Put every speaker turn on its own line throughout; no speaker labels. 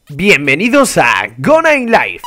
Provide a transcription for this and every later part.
Bienvenidos a Gone in Life.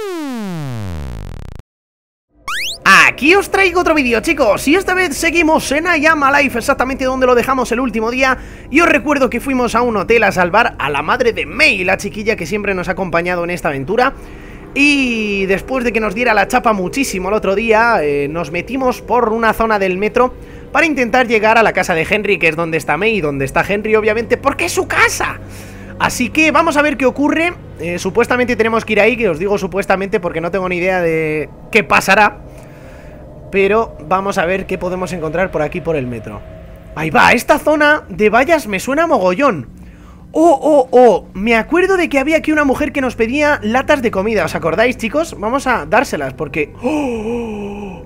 Aquí os traigo otro vídeo, chicos, y esta vez seguimos en I Am Alive, exactamente donde lo dejamos el último día. Y os recuerdo que fuimos a un hotel a salvar a la madre de May, la chiquilla que siempre nos ha acompañado en esta aventura. Y después de que nos diera la chapa muchísimo el otro día, nos metimos por una zona del metro para intentar llegar a la casa de Henry, que es donde está May y donde está Henry, obviamente, porque es su casa. Así que vamos a ver qué ocurre. Supuestamente tenemos que ir ahí, que os digo supuestamente porque no tengo ni idea de qué pasará. Pero vamos a ver qué podemos encontrar por aquí por el metro. Ahí va, esta zona de vallas me suena mogollón. Oh, me acuerdo de que había aquí una mujer que nos pedía latas de comida. ¿Os acordáis, chicos? Vamos a dárselas porque... ¡Oh!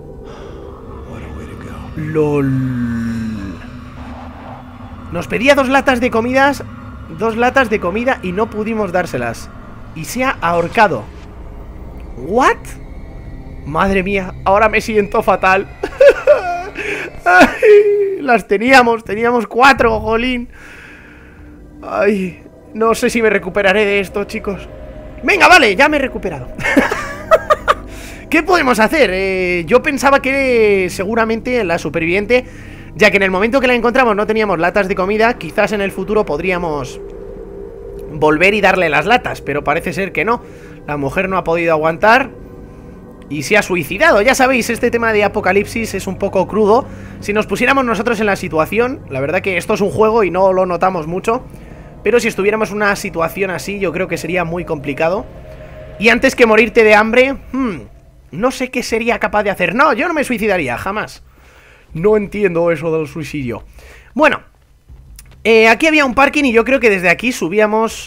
¡Lol! Nos pedía dos latas de comida y no pudimos dárselas. Y se ha ahorcado. ¿What? Madre mía, ahora me siento fatal. Ay, las teníamos 4, jolín. Ay, no sé si me recuperaré de esto, chicos. Venga, vale, ya me he recuperado. ¿Qué podemos hacer? Yo pensaba que seguramente la superviviente, ya que en el momento que la encontramos no teníamos latas de comida, quizás en el futuro podríamos volver y darle las latas, pero parece ser que no. La mujer no ha podido aguantar y se ha suicidado. Ya sabéis, este tema de apocalipsis es un poco crudo. Si nos pusiéramos nosotros en la situación, la verdad que esto es un juego y no lo notamos mucho, pero si estuviéramos en una situación así, yo creo que sería muy complicado. Y antes que morirte de hambre, no sé qué sería capaz de hacer. No, yo no me suicidaría, jamás. No entiendo eso del suicidio. Bueno, aquí había un parking y yo creo que desde aquí subíamos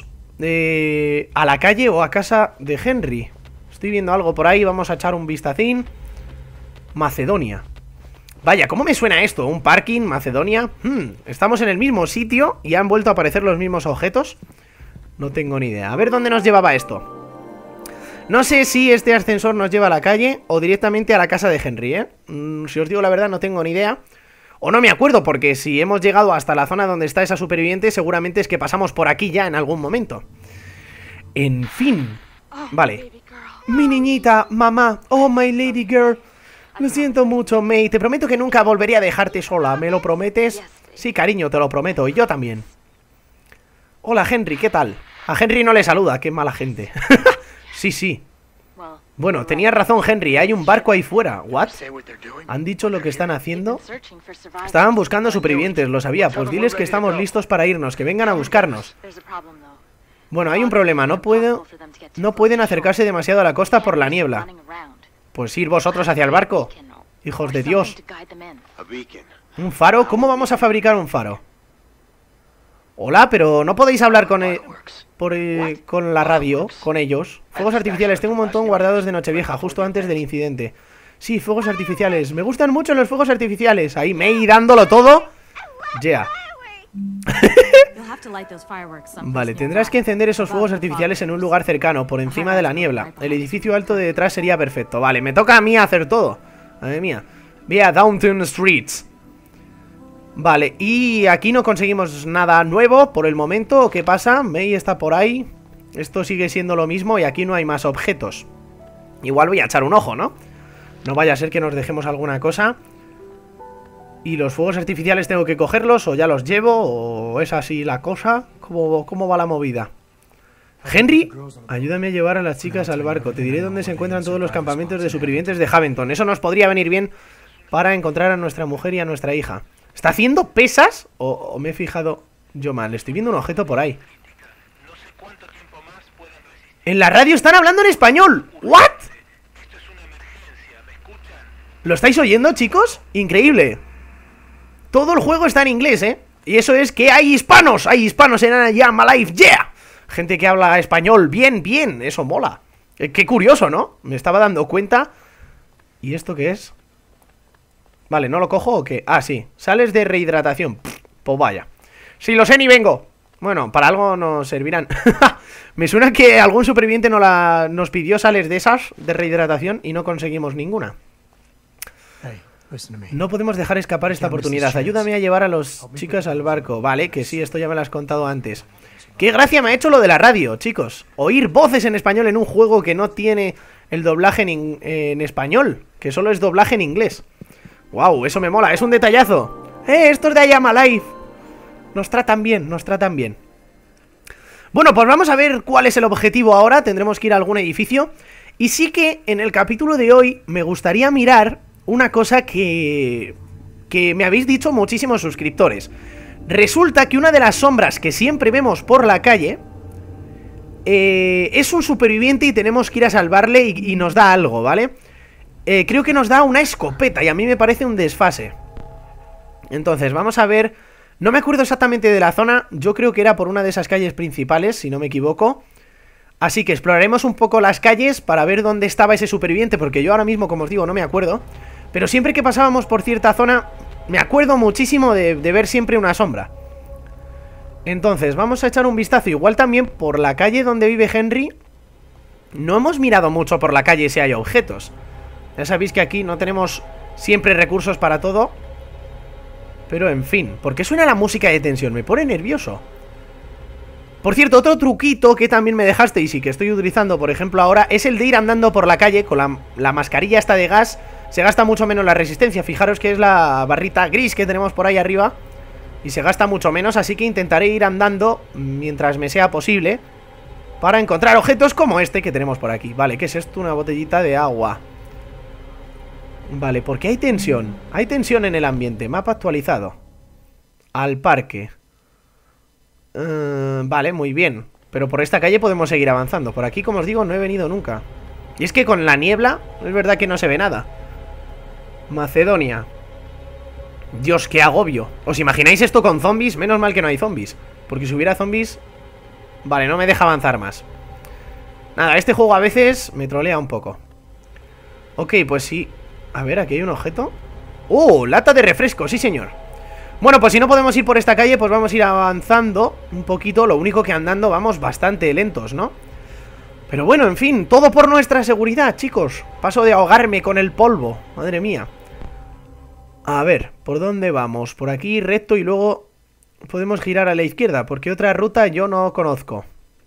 a la calle o a casa de Henry. Estoy viendo algo por ahí, vamos a echar un vistacín. Macedonia. Vaya, ¿cómo me suena esto? ¿Un parking? ¿Macedonia? Estamos en el mismo sitio y han vuelto a aparecer los mismos objetos. No tengo ni idea. A ver dónde nos llevaba esto. No sé si este ascensor nos lleva a la calle o directamente a la casa de Henry, ¿eh? Si os digo la verdad, no tengo ni idea. O no me acuerdo, porque si hemos llegado hasta la zona donde está esa superviviente, seguramente es que pasamos por aquí ya en algún momento. En fin. Vale. Mi niñita, mamá, oh my lady girl. Lo siento mucho, May, te prometo que nunca volveré a dejarte sola, ¿me lo prometes? Sí, cariño, te lo prometo, y yo también. Hola, Henry, ¿qué tal? A Henry no le saluda, qué mala gente. Sí. Bueno, tenías razón, Henry, hay un barco ahí fuera. ¿What? ¿Han dicho lo que están haciendo? Estaban buscando supervivientes, lo sabía. Pues diles que estamos listos para irnos, que vengan a buscarnos. Bueno, hay un problema, no pueden acercarse demasiado a la costa por la niebla. Pues ir vosotros hacia el barco. Hijos de Dios. ¿Un faro? ¿Cómo vamos a fabricar un faro? Hola, pero no podéis hablar con la radio, con ellos. Fuegos artificiales, tengo un montón guardados de Nochevieja, justo antes del incidente. Sí, fuegos artificiales, me gustan mucho los fuegos artificiales. Ahí, May dándolo todo. Yeah. Vale, tendrás que encender esos fuegos artificiales en un lugar cercano, por encima de la niebla. El edificio alto de detrás sería perfecto. Vale, me toca a mí hacer todo. Madre mía. Vía Downtown Streets. Vale, y aquí no conseguimos nada nuevo por el momento. ¿Qué pasa? May está por ahí. Esto sigue siendo lo mismo y aquí no hay más objetos. Igual voy a echar un ojo, ¿no? No vaya a ser que nos dejemos alguna cosa. ¿Y los fuegos artificiales tengo que cogerlos o ya los llevo? ¿O es así la cosa? ¿Cómo va la movida? Henry, ayúdame a llevar a las chicas al barco. Te diré dónde se encuentran todos los campamentos de supervivientes de Haventon. Eso nos podría venir bien para encontrar a nuestra mujer y a nuestra hija. ¿Está haciendo pesas? ¿O me he fijado yo mal? Estoy viendo un objeto por ahí. En la radio están hablando en español. ¿What? ¿Lo estáis oyendo, chicos? Increíble. Todo el juego está en inglés, ¿eh? Y eso es que hay hispanos en I Am Alive, yeah. Gente que habla español, bien, eso mola. Qué curioso, ¿no? Me estaba dando cuenta. ¿Y esto qué es? Vale, ¿no lo cojo o qué? Ah, sí, sales de rehidratación. Pues vaya. Sí, lo sé, ni vengo. Bueno, para algo nos servirán. Me suena que algún superviviente nos pidió sales de esas de rehidratación y no conseguimos ninguna. No podemos dejar escapar esta oportunidad. Ayúdame a llevar a los chicos al barco. Vale, que sí, esto ya me lo has contado antes. Qué gracia me ha hecho lo de la radio, chicos. Oír voces en español en un juego que no tiene el doblaje en español, que solo es doblaje en inglés. Wow, eso me mola, es un detallazo. Estos de I Am Alive nos tratan bien, nos tratan bien. Bueno, pues vamos a ver cuál es el objetivo ahora. Tendremos que ir a algún edificio. Y sí que en el capítulo de hoy me gustaría mirar una cosa que me habéis dicho muchísimos suscriptores. Resulta que una de las sombras que siempre vemos por la calle es un superviviente y tenemos que ir a salvarle y nos da algo, ¿vale? Creo que nos da una escopeta y a mí me parece un desfase. Entonces, vamos a ver. No me acuerdo exactamente de la zona. Yo creo que era por una de esas calles principales, si no me equivoco. Así que exploraremos un poco las calles para ver dónde estaba ese superviviente, porque yo ahora mismo, como os digo, no me acuerdo. Pero siempre que pasábamos por cierta zona, me acuerdo muchísimo de ver siempre una sombra. Entonces, vamos a echar un vistazo. Igual también por la calle donde vive Henry. No hemos mirado mucho por la calle si hay objetos. Ya sabéis que aquí no tenemos siempre recursos para todo. Pero en fin, ¿por qué suena la música de tensión? Me pone nervioso. Por cierto, otro truquito que también me dejasteis y que estoy utilizando, por ejemplo, ahora, es el de ir andando por la calle con la mascarilla esta de gas. Se gasta mucho menos la resistencia. Fijaros que es la barrita gris que tenemos por ahí arriba y se gasta mucho menos, así que intentaré ir andando mientras me sea posible para encontrar objetos como este que tenemos por aquí. Vale, ¿qué es esto? Una botellita de agua. Vale, ¿por qué hay tensión? Hay tensión en el ambiente. Mapa actualizado. Al parque. Vale, muy bien. Pero por esta calle podemos seguir avanzando. Por aquí, como os digo, no he venido nunca. Y es que con la niebla es verdad que no se ve nada. Macedonia. Dios, qué agobio. ¿Os imagináis esto con zombies? Menos mal que no hay zombies, porque si hubiera zombies... Vale, no me deja avanzar más. Nada, este juego a veces me trolea un poco. Ok, pues sí. A ver, aquí hay un objeto. ¡Oh! Lata de refresco, sí señor. Bueno, pues si no podemos ir por esta calle, pues vamos a ir avanzando un poquito. Lo único que andando vamos bastante lentos, ¿no? Pero bueno, en fin, todo por nuestra seguridad, chicos. Paso de ahogarme con el polvo. Madre mía. A ver, ¿por dónde vamos? Por aquí recto y luego podemos girar a la izquierda, porque otra ruta yo no conozco.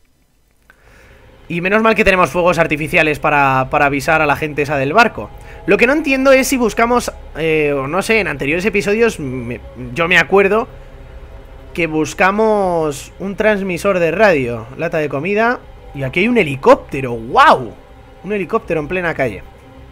Y menos mal que tenemos fuegos artificiales para avisar a la gente esa del barco. Lo que no entiendo es si buscamos, no sé, en anteriores episodios yo me acuerdo que buscamos un transmisor de radio, lata de comida, y aquí hay un helicóptero. ¡Wow! Un helicóptero en plena calle.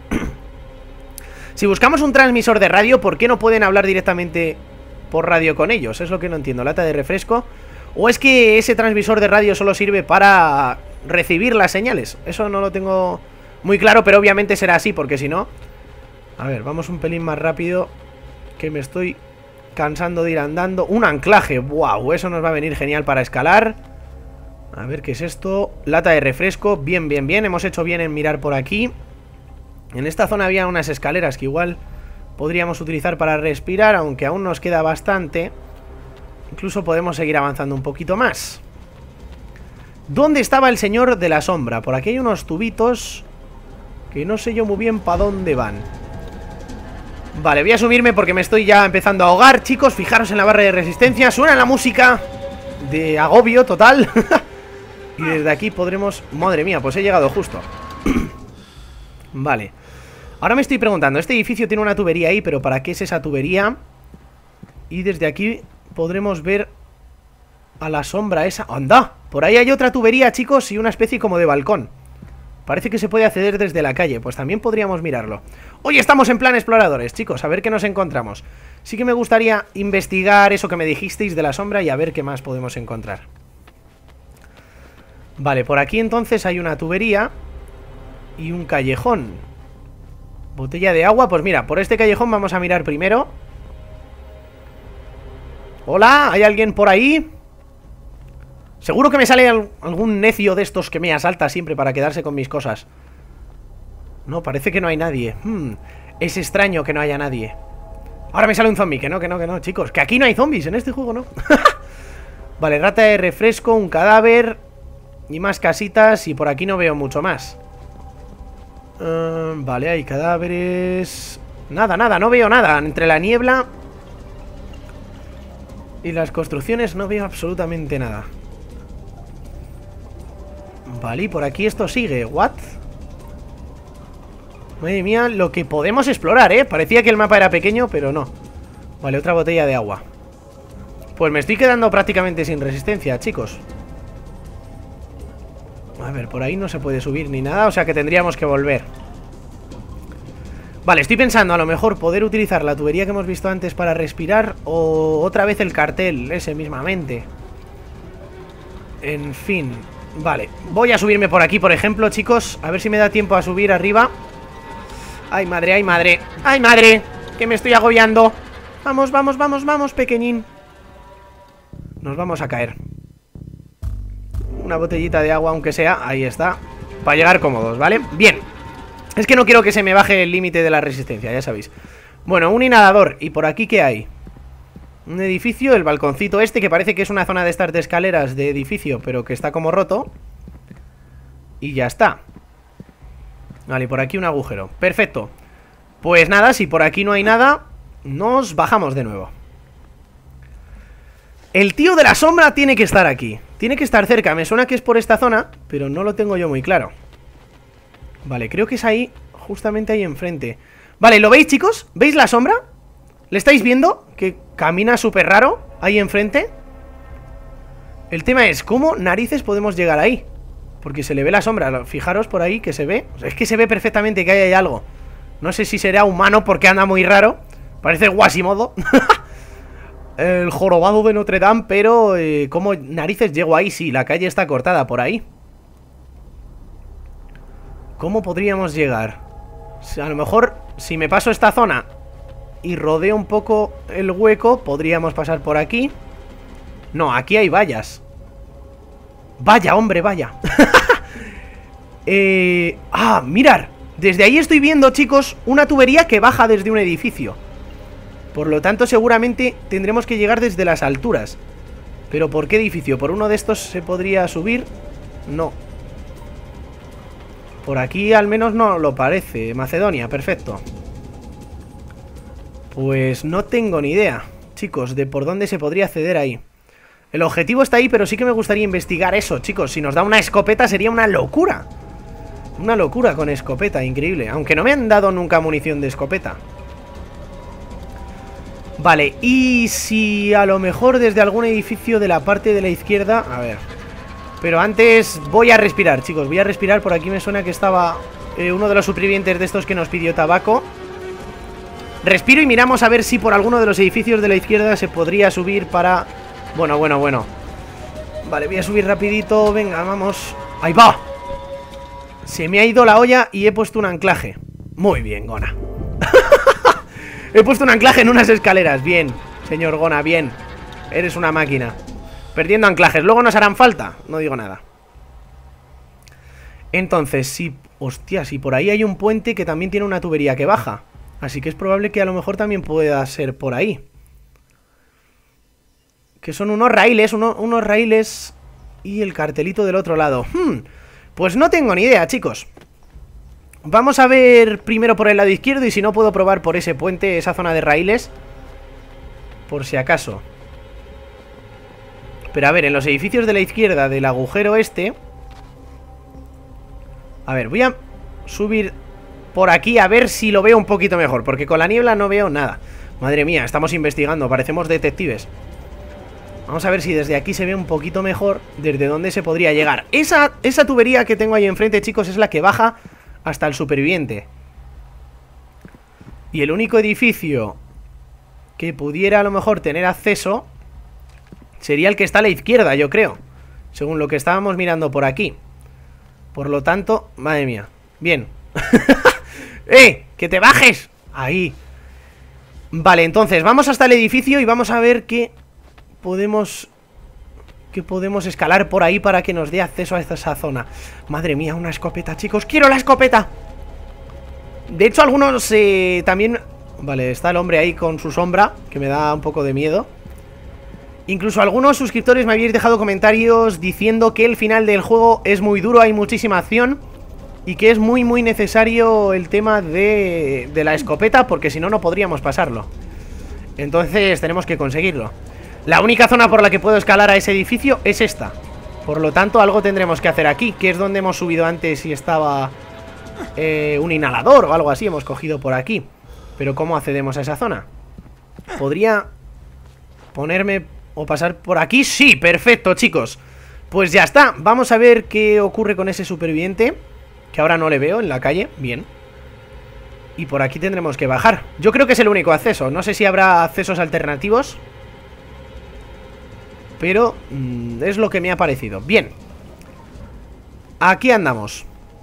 Si buscamos un transmisor de radio, ¿por qué no pueden hablar directamente por radio con ellos? Es lo que no entiendo. Lata de refresco. ¿O es que ese transmisor de radio solo sirve para recibir las señales? Eso no lo tengo muy claro, pero obviamente será así, porque si no... A ver, vamos un pelín más rápido, que me estoy cansando de ir andando. Un anclaje, wow, eso nos va a venir genial para escalar. A ver, ¿qué es esto? Lata de refresco, bien, bien, bien. Hemos hecho bien en mirar por aquí. En esta zona había unas escaleras que igual podríamos utilizar para respirar, aunque aún nos queda bastante. Incluso podemos seguir avanzando un poquito más. ¿Dónde estaba el señor de la sombra? Por aquí hay unos tubitos que no sé yo muy bien para dónde van. Vale, voy a subirme porque me estoy ya empezando a ahogar. Chicos, fijaros en la barra de resistencia. Suena la música de agobio total. Y desde aquí podremos... Madre mía, pues he llegado justo. Vale. Ahora me estoy preguntando, este edificio tiene una tubería ahí, pero ¿para qué es esa tubería? Y desde aquí podremos ver a la sombra esa. ¡Anda! Por ahí hay otra tubería, chicos, y una especie como de balcón. Parece que se puede acceder desde la calle. Pues también podríamos mirarlo. Hoy estamos en plan exploradores, chicos. A ver qué nos encontramos. Sí que me gustaría investigar eso que me dijisteis de la sombra y a ver qué más podemos encontrar. Vale, por aquí entonces hay una tubería y un callejón. Botella de agua, pues mira, por este callejón vamos a mirar primero. Hola, ¿hay alguien por ahí? Seguro que me sale algún necio de estos que me asalta siempre para quedarse con mis cosas. No, parece que no hay nadie. Es extraño que no haya nadie. Ahora me sale un zombie, que no, chicos. Que aquí no hay zombies, en este juego no. Vale, rata de refresco, un cadáver y más casitas, y por aquí no veo mucho más. Vale, hay cadáveres. Nada, no veo nada. Entre la niebla y las construcciones no veo absolutamente nada. Vale, y por aquí esto sigue. ¿What? Madre mía, lo que podemos explorar, ¿eh? Parecía que el mapa era pequeño, pero no. Vale, otra botella de agua. Pues me estoy quedando prácticamente sin resistencia, chicos. A ver, por ahí no se puede subir ni nada, o sea que tendríamos que volver. Vale, estoy pensando a lo mejor poder utilizar la tubería que hemos visto antes para respirar, o otra vez el cartel, ese mismamente. En fin, vale. Voy a subirme por aquí, por ejemplo, chicos. A ver si me da tiempo a subir arriba. ¡Ay, madre, ay, madre! ¡Ay, madre! Que me estoy agobiando. Vamos, vamos, vamos, vamos, pequeñín. Nos vamos a caer. Una botellita de agua, aunque sea, ahí está. Para llegar cómodos, ¿vale? Bien. Es que no quiero que se me baje el límite de la resistencia, ya sabéis. Bueno, un inhalador. ¿Y por aquí qué hay? Un edificio, el balconcito este, que parece que es una zona de estas de escaleras de edificio, pero que está como roto. Y ya está. Vale, y por aquí un agujero. Perfecto. Pues nada, si por aquí no hay nada, nos bajamos de nuevo. El tío de la sombra tiene que estar aquí. Tiene que estar cerca, me suena que es por esta zona, pero no lo tengo yo muy claro. Vale, creo que es ahí, justamente ahí enfrente. Vale, ¿lo veis, chicos? ¿Veis la sombra? ¿Le estáis viendo? Que camina súper raro ahí enfrente. El tema es, ¿cómo narices podemos llegar ahí? Porque se le ve la sombra, fijaros por ahí que se ve. O sea, es que se ve perfectamente que ahí hay algo. No sé si será humano porque anda muy raro. Parece el Guasimodo. El jorobado de Notre Dame, pero ¿cómo narices llego ahí? Sí, la calle está cortada por ahí. ¿Cómo podríamos llegar? O sea, a lo mejor, si me paso esta zona y rodeo un poco el hueco, podríamos pasar por aquí. No, aquí hay vallas. Vaya, hombre, vaya. Mirar. Desde ahí estoy viendo, chicos, una tubería que baja desde un edificio. Por lo tanto, seguramente tendremos que llegar desde las alturas. ¿Pero por qué edificio? ¿Por uno de estos se podría subir? No. Por aquí al menos no lo parece. Macedonia, perfecto. Pues no tengo ni idea, chicos, de por dónde se podría acceder ahí. El objetivo está ahí, pero sí que me gustaría investigar eso, chicos. Si nos da una escopeta sería una locura. Una locura con escopeta, increíble. Aunque no me han dado nunca munición de escopeta. Vale, y si a lo mejor desde algún edificio de la parte de la izquierda... A ver. Pero antes voy a respirar, chicos. Voy a respirar, por aquí me suena que estaba uno de los supervivientes de estos que nos pidió tabaco. Respiro y miramos a ver si por alguno de los edificios de la izquierda se podría subir para... Bueno. Vale, voy a subir rapidito. Venga, vamos. ¡Ahí va! Se me ha ido la olla y he puesto un anclaje. Muy bien, Gona. He puesto un anclaje en unas escaleras. Bien, señor Gona, bien. Eres una máquina. Perdiendo anclajes, luego nos harán falta. No digo nada. Entonces, si... Hostia, si por ahí hay un puente que también tiene una tubería que baja. Así que es probable que a lo mejor también pueda ser por ahí. Que son unos raíles, unos raíles. Y el cartelito del otro lado. Pues no tengo ni idea, chicos. Vamos a ver primero por el lado izquierdo. Y si no, puedo probar por ese puente, esa zona de raíles, por si acaso. Pero a ver, en los edificios de la izquierda del agujero este... A ver, voy a subir por aquí a ver si lo veo un poquito mejor, porque con la niebla no veo nada. Madre mía, estamos investigando, parecemos detectives. Vamos a ver si desde aquí se ve un poquito mejor desde dónde se podría llegar. Esa tubería que tengo ahí enfrente, chicos, es la que baja hasta el superviviente. Y el único edificio que pudiera a lo mejor tener acceso sería el que está a la izquierda, yo creo, según lo que estábamos mirando por aquí. Por lo tanto, madre mía. Bien. ¡Que te bajes! Ahí. Vale, entonces vamos hasta el edificio y vamos a ver qué podemos escalar por ahí para que nos dé acceso a esa zona. Madre mía, una escopeta, chicos. ¡Quiero la escopeta! De hecho, algunos también... Vale, está el hombre ahí con su sombra, que me da un poco de miedo. Incluso algunos suscriptores me habéis dejado comentarios diciendo que el final del juego es muy duro, hay muchísima acción y que es muy necesario el tema de la escopeta, porque si no, no podríamos pasarlo. Entonces tenemos que conseguirlo. La única zona por la que puedo escalar a ese edificio es esta. Por lo tanto, algo tendremos que hacer aquí, que es donde hemos subido antes y estaba un inhalador o algo así. Hemos cogido por aquí. Pero ¿cómo accedemos a esa zona? ¿Podría ponerme o pasar por aquí? Sí, perfecto, chicos. Pues ya está, vamos a ver qué ocurre con ese superviviente, que ahora no le veo en la calle. Bien. Y por aquí tendremos que bajar. Yo creo que es el único acceso. No sé si habrá accesos alternativos, pero es lo que me ha parecido. Bien. Aquí andamos.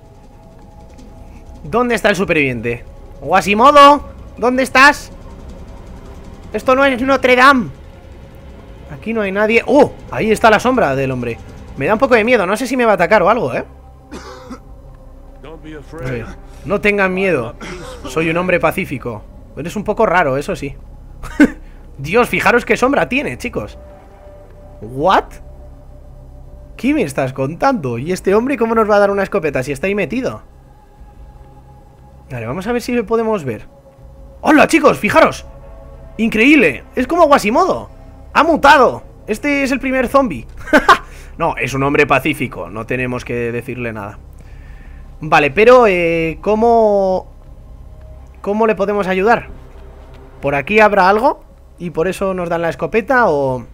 ¿Dónde está el superviviente? Quasimodo, ¿dónde estás? Esto no es Notre Dame. Aquí no hay nadie. ¡Oh! Ahí está la sombra del hombre. Me da un poco de miedo, no sé si me va a atacar o algo, ¿eh? A ver, no tengan miedo. Soy un hombre pacífico. Eres un poco raro, eso sí. Dios, fijaros qué sombra tiene, chicos. ¿What? ¿Qué me estás contando? ¿Y este hombre cómo nos va a dar una escopeta si está ahí metido? Vale, vamos a ver si le podemos ver. ¡Hola, chicos! ¡Fijaros! ¡Increíble! Es como Quasimodo. ¡Ha mutado! Este es el primer zombie. No, es un hombre pacífico. No tenemos que decirle nada. Vale, pero ¿cómo le podemos ayudar? ¿Por aquí habrá algo? ¿Y por eso nos dan la escopeta? O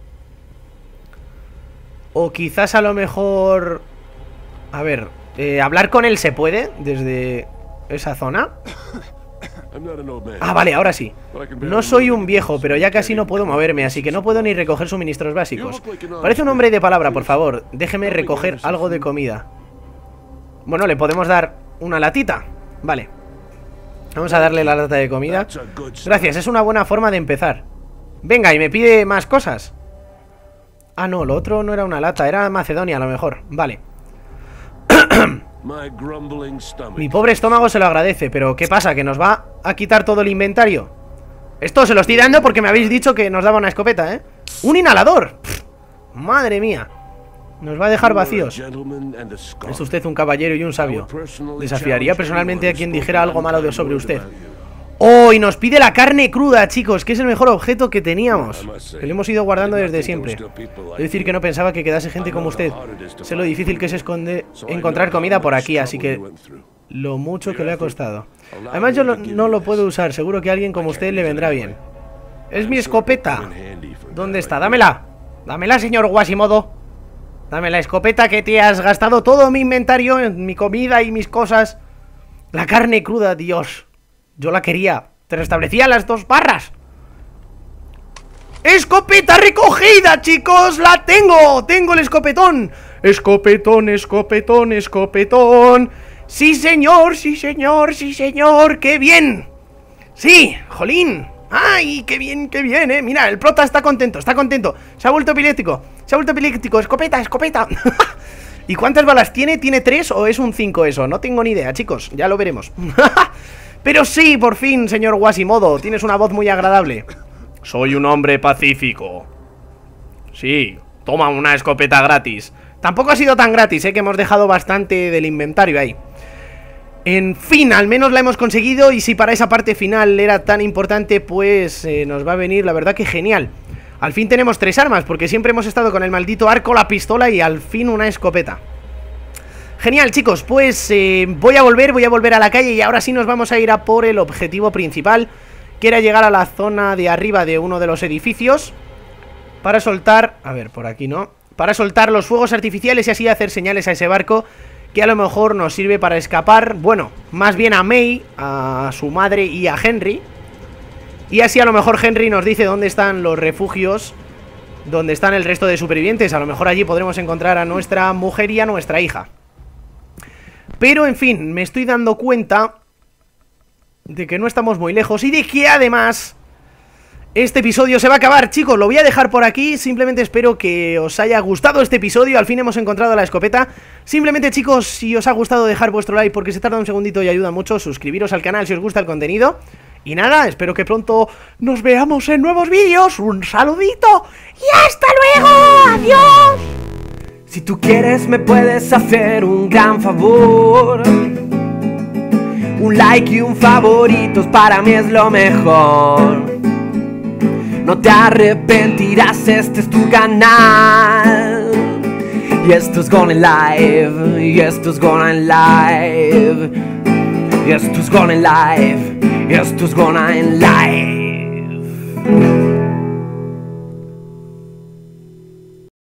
quizás a lo mejor... A ver, ¿hablar con él se puede desde esa zona? Ah, vale, ahora sí. No soy un viejo, pero ya casi no puedo moverme, así que no puedo ni recoger suministros básicos. Parece un hombre de palabra, por favor. Déjeme recoger algo de comida. Bueno, le podemos dar una latita. Vale. Vamos a darle la lata de comida. Gracias, es una buena forma de empezar. Venga, y me pide más cosas. Ah, no, lo otro no era una lata, era Macedonia a lo mejor. Vale. Mi pobre estómago se lo agradece, pero ¿qué pasa? ¿Que nos va a quitar todo el inventario? Esto se lo estoy dando porque me habéis dicho que nos daba una escopeta, ¿eh? ¡Un inhalador! Pff, ¡madre mía! Nos va a dejar vacíos. Es usted un caballero y un sabio. Desafiaría personalmente a quien dijera algo malo sobre usted. ¡Oh! Y nos pide la carne cruda, chicos, que es el mejor objeto que teníamos, que lo hemos ido guardando desde siempre. Es decir, que no pensaba que quedase gente como usted. Sé lo difícil que se esconde encontrar comida por aquí, así que lo mucho que le ha costado. Además yo no lo puedo usar, seguro que a alguien como usted le vendrá bien. Es mi escopeta. ¿Dónde está? Dámela. Dámela, señor Quasimodo. Dame la escopeta, que te has gastado todo mi inventario, mi comida y mis cosas. La carne cruda, Dios. Yo la quería. Te restablecía las 2 barras. ¡Escopeta recogida, chicos! ¡La tengo! ¡Tengo el escopetón! Escopetón, escopetón, escopetón. ¡Sí, señor! ¡Sí, señor! ¡Sí, señor! ¡Qué bien! ¡Sí! ¡Jolín! ¡Ay, qué bien, Mira, el prota está contento, está contento. Se ha vuelto epiléptico, se ha vuelto epiléptico. Escopeta, escopeta. ¿Y cuántas balas tiene? ¿Tiene 3 o es un 5 eso? No tengo ni idea, chicos, ya lo veremos. Pero sí, por fin, señor Quasimodo. Tienes una voz muy agradable. Soy un hombre pacífico. Sí, toma una escopeta gratis. Tampoco ha sido tan gratis, que hemos dejado bastante del inventario ahí. En fin, al menos la hemos conseguido. Y si para esa parte final era tan importante, pues nos va a venir, la verdad que genial. Al fin tenemos 3 armas, porque siempre hemos estado con el maldito arco, la pistola y al fin una escopeta. Genial, chicos, pues voy a volver a la calle. Y ahora sí nos vamos a ir a por el objetivo principal, que era llegar a la zona de arriba de uno de los edificios, para soltar, a ver, por aquí no, para soltar los fuegos artificiales y así hacer señales a ese barco, que a lo mejor nos sirve para escapar. Bueno, más bien a May, a su madre y a Henry. Y así a lo mejor Henry nos dice dónde están los refugios, dónde están el resto de supervivientes. A lo mejor allí podremos encontrar a nuestra mujer y a nuestra hija. Pero en fin, me estoy dando cuenta de que no estamos muy lejos y de que además este episodio se va a acabar, chicos. Lo voy a dejar por aquí. Simplemente espero que os haya gustado este episodio. Al fin hemos encontrado la escopeta. Simplemente, chicos, si os ha gustado, dejar vuestro like porque se tarda un segundito y ayuda mucho. Suscribiros al canal si os gusta el contenido. Y nada, espero que pronto nos veamos en nuevos vídeos. Un saludito y hasta luego. Adiós.
Si tú quieres me puedes hacer un gran favor. Un like y un favorito para mí es lo mejor. No te arrepentirás, este es tu canal. Y esto es Gone Live, y esto es Gone Live, y esto es Gone Live, y esto es Gone Live.